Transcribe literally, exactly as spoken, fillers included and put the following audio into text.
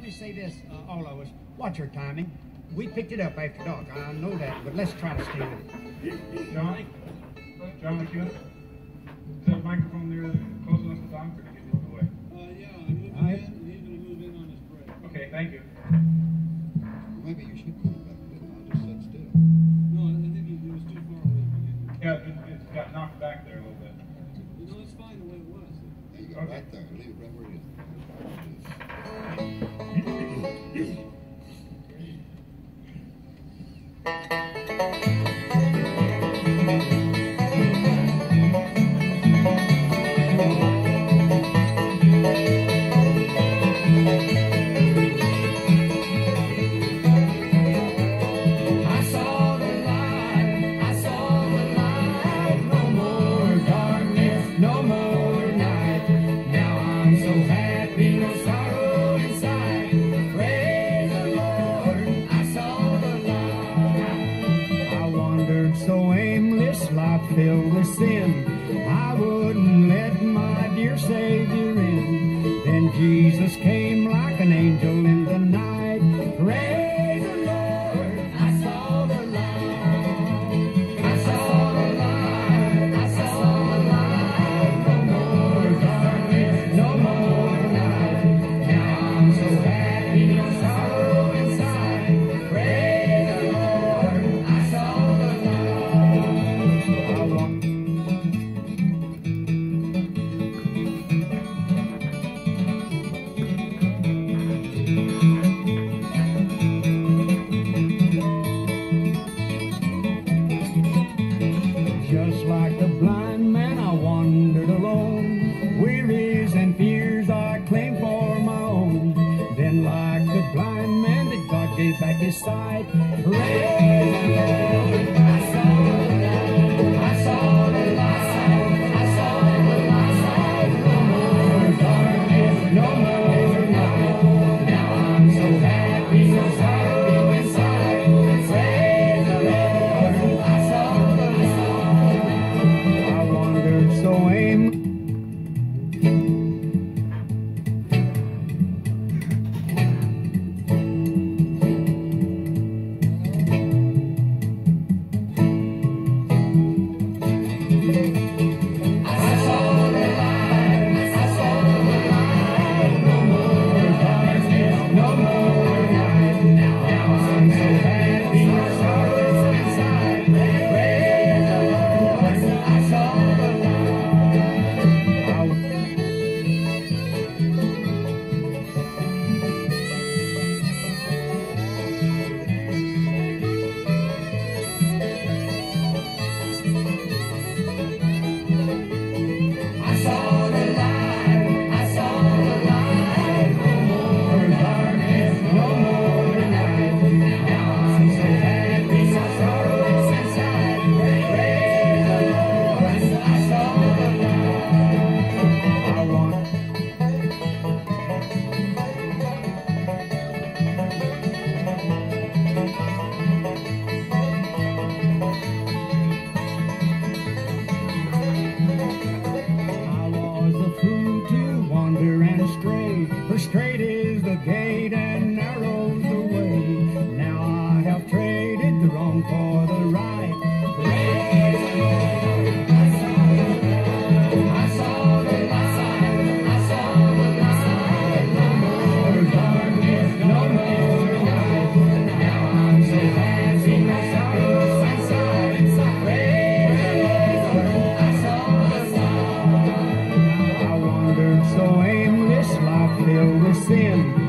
let me say this, uh, all of us. Watch your timing. We picked it up after dark. I know that, but let's try to stay with it. Johnny? John McEwen? Is that microphone there close enough to talk, or did you move away? Uh, yeah, I'm moving All right. in, and he's going to move in on his break. Okay, thank you. Maybe you should move back a bit. I'll just sit still. No, I think it was too far away from you. Yeah, it, it got knocked back there a little bit. You know, it's fine the way it was. There you go, Okay. right there. Leave it right where it is. So aimless, life filled with sin, I wouldn't let my dear Savior in. Then Jesus came like an angel in the night. Praise the Lord, I saw the light. I saw the light, I saw the light. No more darkness, no more night. Now I'm so happy, no sorrow inside. Praise the Lord, I saw the light. Just like the blind man, I wandered alone. Wearies and fears I claimed for my own. Then like the blind man that God gave back his sight. Praise the Lord, I saw the light. I saw the light. I saw the light. No more darkness, no more night. Now I'm so happy, no sorrow inside. Praise the Lord, I saw the light. I wandered so aimlessly. For straight is the gate and narrow's the way. Now I have traded the wrong for the right. Praise the Lord, I saw the light. I saw the light. I saw the light. No more darkness, no more night. Now I'm so happy, my sorrow inside. Praise the Lord, I saw the light. I wandered so aimless, life filled with sin.